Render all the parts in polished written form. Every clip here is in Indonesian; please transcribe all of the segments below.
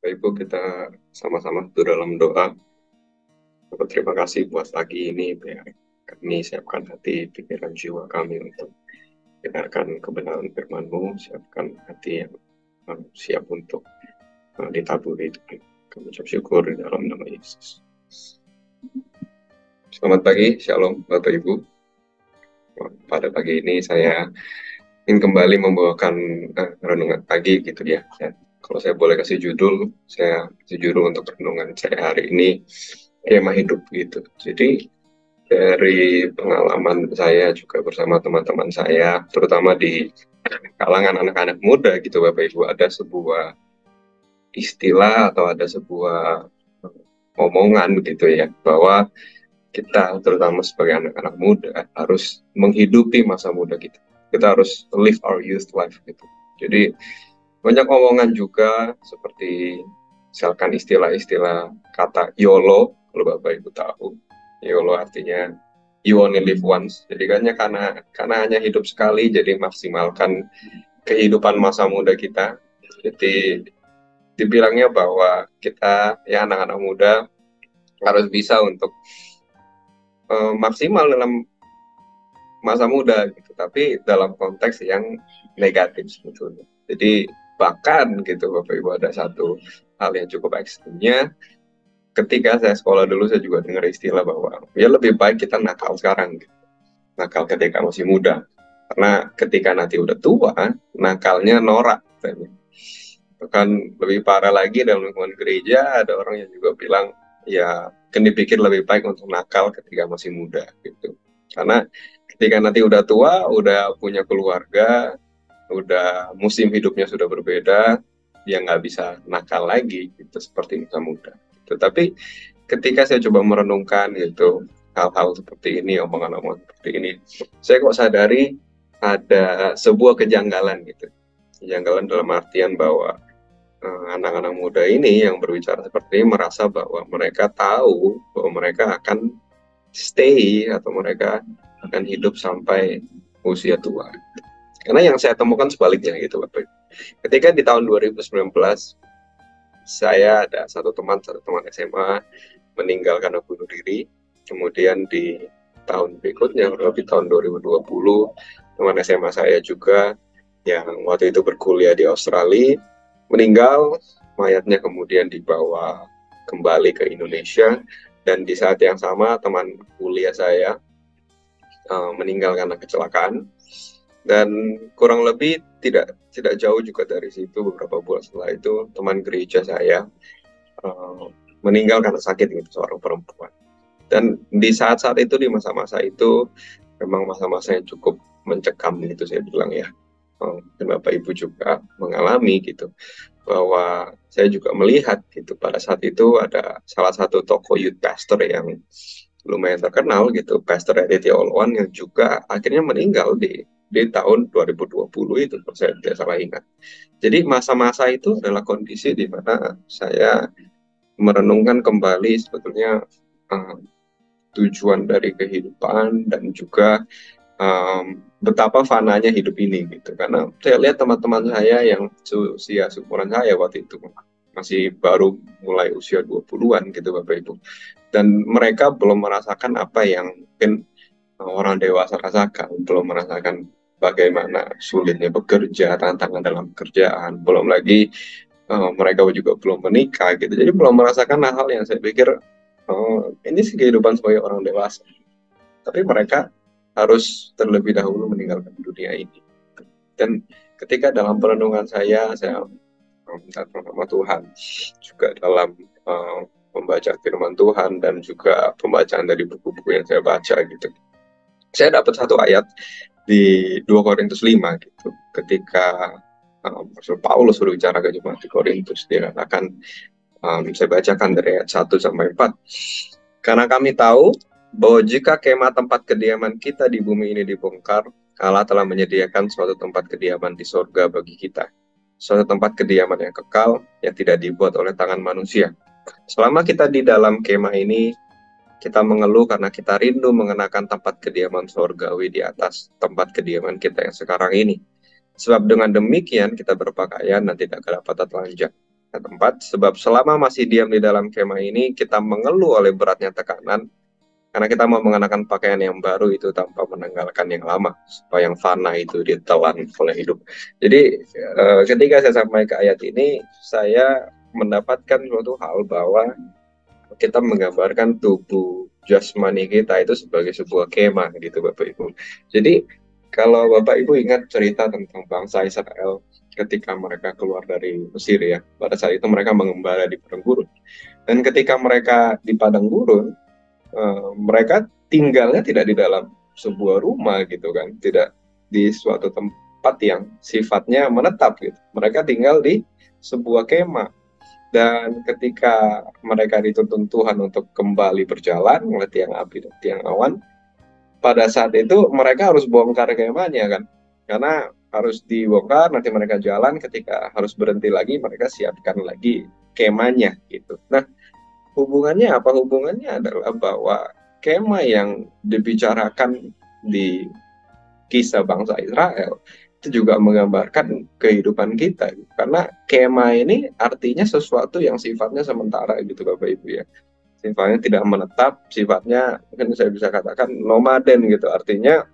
Bapak Ibu, kita sama-sama itu dalam doa. Bapak, terima kasih buat pagi ini, biar kami siapkan hati, pikiran, jiwa kami untuk dengarkan kebenaran firman-Mu, siapkan hati yang siap untuk ditaburi. Kami ucap syukur di dalam nama Yesus. Selamat pagi, Shalom Bapak Ibu. Pada pagi ini saya ingin kembali membawakan renungan pagi gitu ya. Kalau saya boleh kasih judul, saya kasih judul untuk renungan saya hari ini, kemah hidup gitu. Jadi dari pengalaman saya juga bersama teman-teman saya, terutama di kalangan anak-anak muda gitu Bapak Ibu, ada sebuah istilah atau ada sebuah omongan gitu ya, bahwa kita terutama sebagai anak-anak muda harus menghidupi masa muda kita. Kita harus live our youth life gitu. Jadi banyak omongan juga seperti misalkan istilah-istilah kata YOLO, kalau Bapak Ibu tahu. YOLO artinya you only live once. Jadi karena hanya hidup sekali, jadi maksimalkan kehidupan masa muda kita. Jadi dibilangnya bahwa kita ya anak-anak muda harus bisa untuk maksimal dalam masa muda gitu, tapi dalam konteks yang negatif sebetulnya. Jadi bahkan gitu Bapak Ibu, ada satu hal yang cukup ekstrimnya. Ketika saya sekolah dulu, saya juga dengar istilah bahwa ya lebih baik kita nakal sekarang gitu. Nakal ketika masih muda, karena ketika nanti udah tua, nakalnya norak katanya. Bahkan lebih parah lagi, dalam lingkungan gereja ada orang yang juga bilang ya kan dipikir lebih baik untuk nakal ketika masih muda gitu, karena ketika nanti udah tua, udah punya keluarga, udah musim hidupnya sudah berbeda, dia nggak bisa nakal lagi gitu seperti masa muda gitu. Tapi ketika saya coba merenungkan gitu hal-hal seperti ini, omongan-omongan seperti ini, saya kok sadari ada sebuah kejanggalan gitu. Kejanggalan dalam artian bahwa anak-anak muda ini yang berbicara seperti ini merasa bahwa mereka tahu bahwa mereka akan stay atau mereka akan hidup sampai usia tua. Karena yang saya temukan sebaliknya gitu Bapak. Ketika di tahun 2019 saya ada satu teman SMA meninggal karena bunuh diri. Kemudian di tahun berikutnya, lebih tahun 2020, teman SMA saya juga yang waktu itu berkuliah di Australia meninggal. Mayatnya kemudian dibawa kembali ke Indonesia, dan di saat yang sama teman kuliah saya meninggal karena kecelakaan. Dan kurang lebih tidak jauh juga dari situ, beberapa bulan setelah itu teman gereja saya meninggal karena sakit gitu, seorang perempuan. Dan di saat-saat itu, di masa-masa itu, memang masa-masa yang cukup mencekam gitu saya bilang ya. Dan Bapak Ibu juga mengalami gitu, bahwa saya juga melihat gitu, pada saat itu ada salah satu tokoh youth pastor yang lumayan terkenal gitu, Pastor Aditya Olwan, yang juga akhirnya meninggal di tahun 2020 itu, kalau saya tidak salah ingat. Jadi masa-masa itu adalah kondisi di mana saya merenungkan kembali sebetulnya tujuan dari kehidupan, dan juga betapa fananya hidup ini gitu. Karena saya lihat teman-teman saya yang usia seumuran saya waktu itu masih baru mulai usia 20-an gitu Bapak Ibu, dan mereka belum merasakan apa yang mungkin orang dewasa rasakan, belum merasakan bagaimana sulitnya bekerja, tantangan dalam pekerjaan, belum lagi mereka juga belum menikah gitu. Jadi belum merasakan hal-hal yang saya pikir ini sih kehidupan sebagai orang dewasa. Tapi mereka harus terlebih dahulu meninggalkan dunia ini. Dan ketika dalam perenungan saya minta sama Tuhan, juga dalam membaca firman Tuhan dan juga pembacaan dari buku-buku yang saya baca gitu, saya dapat satu ayat di 2 Korintus 5 gitu. Ketika Rasul Paulus berbicara ke jemaat di Korintus, dia katakan, saya bacakan dari ayat 1 sampai 4. Karena kami tahu bahwa jika kemah tempat kediaman kita di bumi ini dibongkar, Allah telah menyediakan suatu tempat kediaman di sorga bagi kita. Suatu tempat kediaman yang kekal, yang tidak dibuat oleh tangan manusia. Selama kita di dalam kemah ini, kita mengeluh karena kita rindu mengenakan tempat kediaman sorgawi di atas tempat kediaman kita yang sekarang ini. Sebab dengan demikian kita berpakaian dan tidak dapat telanjang. tempat, sebab selama masih diam di dalam kemah ini, kita mengeluh oleh beratnya tekanan, karena kita mau mengenakan pakaian yang baru itu tanpa menanggalkan yang lama, supaya yang fana itu ditelan oleh hidup. Jadi ketika saya sampai ke ayat ini, saya mendapatkan suatu hal bahwa kita menggambarkan tubuh jasmani kita itu sebagai sebuah kemah gitu Bapak Ibu. Jadi kalau Bapak Ibu ingat cerita tentang bangsa Israel ketika mereka keluar dari Mesir ya, pada saat itu mereka mengembara di padang gurun. Dan ketika mereka di padang gurun, mereka tinggalnya tidak di dalam sebuah rumah gitu kan, tidak di suatu tempat yang sifatnya menetap gitu. Mereka tinggal di sebuah kemah. Dan ketika mereka dituntun Tuhan untuk kembali berjalan oleh tiang api dan tiang awan, pada saat itu mereka harus bongkar kemahnya kan, karena harus dibongkar, nanti mereka jalan, ketika harus berhenti lagi mereka siapkan lagi kemahnya gitu. Nah, hubungannya apa? Hubungannya adalah bahwa kemah yang dibicarakan di kisah bangsa Israel itu juga menggambarkan kehidupan kita, karena kemah ini artinya sesuatu yang sifatnya sementara gitu Bapak Ibu ya, sifatnya tidak menetap, sifatnya mungkin saya bisa katakan nomaden gitu, artinya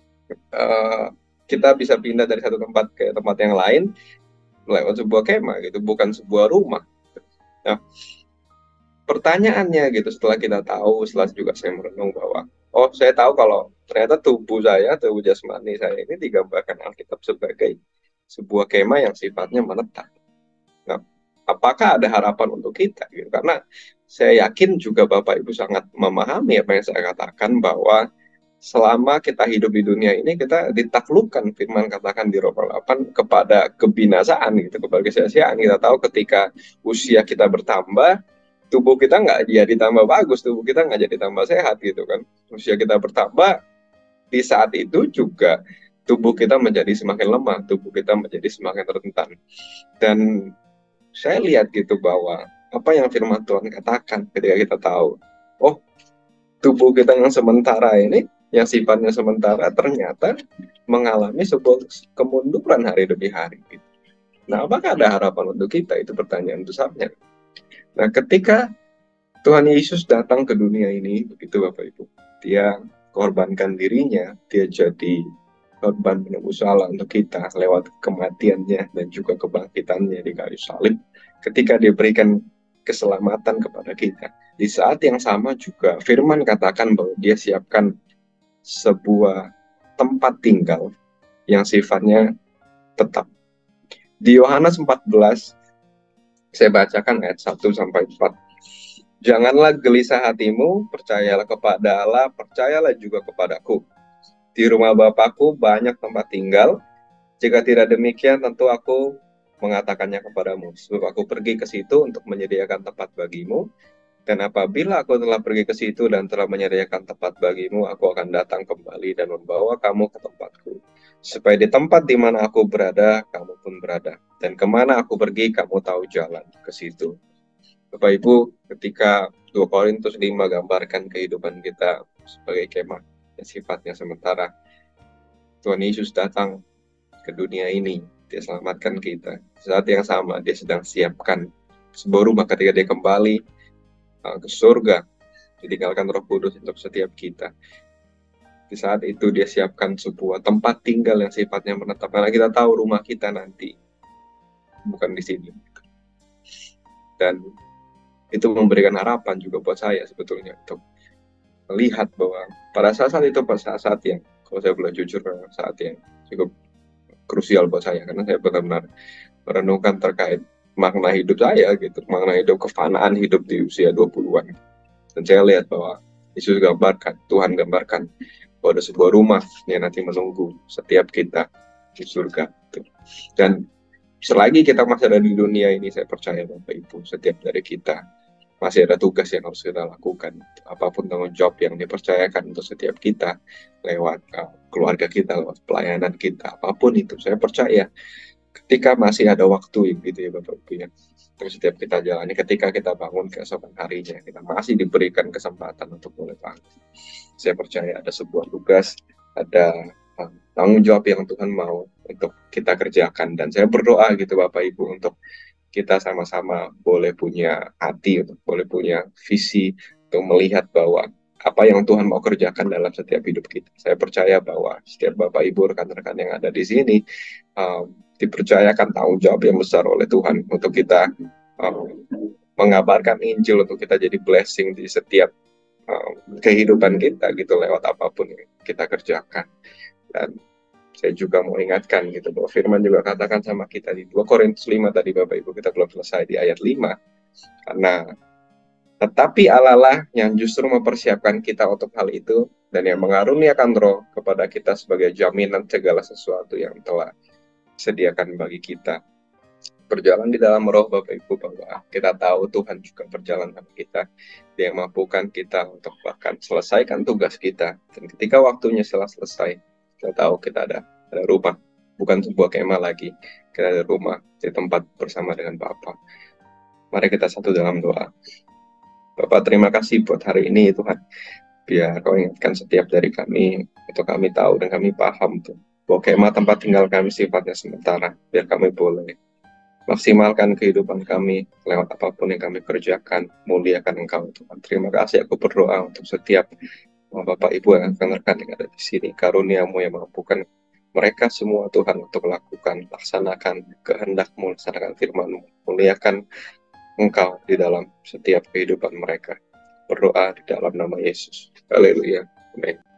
kita bisa pindah dari satu tempat ke tempat yang lain lewat sebuah kemah gitu, bukan sebuah rumah. Nah, pertanyaannya gitu, setelah kita tahu, setelah juga saya merenung bahwa saya tahu kalau ternyata tubuh saya, tubuh jasmani saya ini digambarkan Alkitab sebagai sebuah kemah yang sifatnya menetap. Nah, apakah ada harapan untuk kita gitu? Karena saya yakin juga Bapak Ibu sangat memahami apa yang saya katakan, bahwa selama kita hidup di dunia ini kita ditaklukkan, firman katakan di Roma 8, kepada kebinasaan gitu, kepada kesia-siaan. Kita tahu ketika usia kita bertambah, tubuh kita nggak jadi tambah bagus, tubuh kita nggak jadi tambah sehat gitu kan. Usia kita bertambah, di saat itu juga tubuh kita menjadi semakin lemah, tubuh kita menjadi semakin rentan. Dan saya lihat gitu bahwa apa yang firman Tuhan katakan ketika kita tahu, tubuh kita yang sementara ini, yang sifatnya sementara, ternyata mengalami sebuah kemunduran hari demi hari. Gitu. Nah, apakah ada harapan untuk kita? Itu pertanyaan besarnya. Nah, ketika Tuhan Yesus datang ke dunia ini, begitu Bapak Ibu, dia korbankan dirinya, dia jadi korban penebus salah untuk kita lewat kematiannya dan juga kebangkitannya di kayu salib. Ketika dia berikan keselamatan kepada kita, di saat yang sama juga firman katakan bahwa dia siapkan sebuah tempat tinggal yang sifatnya tetap. Di Yohanes 14, saya bacakan ayat 1 sampai 4. Janganlah gelisah hatimu, percayalah kepada Allah, percayalah juga kepadaku. Di rumah Bapakku banyak tempat tinggal. Jika tidak demikian, tentu aku mengatakannya kepadamu. Sebab aku pergi ke situ untuk menyediakan tempat bagimu. Dan apabila aku telah pergi ke situ dan telah menyediakan tempat bagimu, aku akan datang kembali dan membawa kamu ke tempatku. Supaya di tempat di mana aku berada, kamu pun berada. Dan kemana aku pergi, kamu tahu jalan ke situ. Bapak Ibu, ketika 2 Korintus 5 gambarkan kehidupan kita sebagai kemah yang sifatnya sementara, Tuhan Yesus datang ke dunia ini, dia selamatkan kita. Saat yang sama, dia sedang siapkan sebuah rumah ketika dia kembali ke surga, ditinggalkan Roh Kudus untuk setiap kita. Di saat itu dia siapkan sebuah tempat tinggal yang sifatnya menetap, karena kita tahu rumah kita nanti bukan di sini. Dan itu memberikan harapan juga buat saya sebetulnya, untuk melihat bahwa pada saat itu, pada saat yang, kalau saya boleh jujur, saat yang cukup krusial buat saya, karena saya benar-benar merenungkan terkait makna hidup saya gitu, makna hidup, kefanaan hidup di usia 20-an. Dan saya lihat bahwa Yesus gambarkan, Tuhan gambarkan bahwa ada sebuah rumah yang nanti menunggu setiap kita di surga. Dan selagi kita masih ada di dunia ini, saya percaya Bapak Ibu, setiap dari kita masih ada tugas yang harus kita lakukan. Apapun tanggung jawab yang dipercayakan untuk setiap kita, lewat keluarga kita, lewat pelayanan kita, apapun itu, saya percaya ketika masih ada waktu gitu ya Bapak Ibu ya, terus setiap kita jalani, ketika kita bangun keesokan harinya, kita masih diberikan kesempatan untuk mulai pagi. Saya percaya ada sebuah tugas, ada tanggung jawab yang Tuhan mau untuk kita kerjakan. Dan saya berdoa gitu Bapak Ibu, untuk kita sama-sama boleh punya hati, boleh punya visi untuk melihat bahwa apa yang Tuhan mau kerjakan dalam setiap hidup kita. Saya percaya bahwa setiap Bapak Ibu rekan-rekan yang ada di sini dipercayakan tanggung jawab yang besar oleh Tuhan untuk kita mengabarkan Injil, untuk kita jadi blessing di setiap kehidupan kita gitu lewat apapun yang kita kerjakan. Dan saya juga mau ingatkan gitu bahwa firman juga katakan sama kita di 2 Korintus 5 tadi Bapak Ibu, kita belum selesai di ayat 5, karena tetapi Allah lah yang justru mempersiapkan kita untuk hal itu dan yang mengaruniakan Roh kepada kita sebagai jaminan segala sesuatu yang telah disediakan bagi kita. Berjalan di dalam Roh Bapak Ibu, bahwa kita tahu Tuhan juga berjalan sama kita. Dia mampukan kita untuk bahkan selesaikan tugas kita. Dan ketika waktunya selesai, kita tahu kita ada rumah, bukan sebuah kemah lagi. Kita ada rumah di tempat bersama dengan Bapa. Mari kita satu dalam doa. Bapak, terima kasih buat hari ini Tuhan. Biar Kau ingatkan setiap dari kami, untuk kami tahu dan kami paham tuh, bahwa kemah tempat tinggal kami sifatnya sementara. Biar kami boleh maksimalkan kehidupan kami lewat apapun yang kami kerjakan, muliakan Engkau Tuhan. Terima kasih, aku berdoa untuk setiap Bapak Ibu yang rekan-rekan yang ada di sini, karunia-Mu yang mampukan mereka semua Tuhan untuk melakukan, laksanakan kehendak-Mu, laksanakan firman-Mu, muliakan Engkau di dalam setiap kehidupan mereka. Berdoa di dalam nama Yesus. Haleluya. Amin.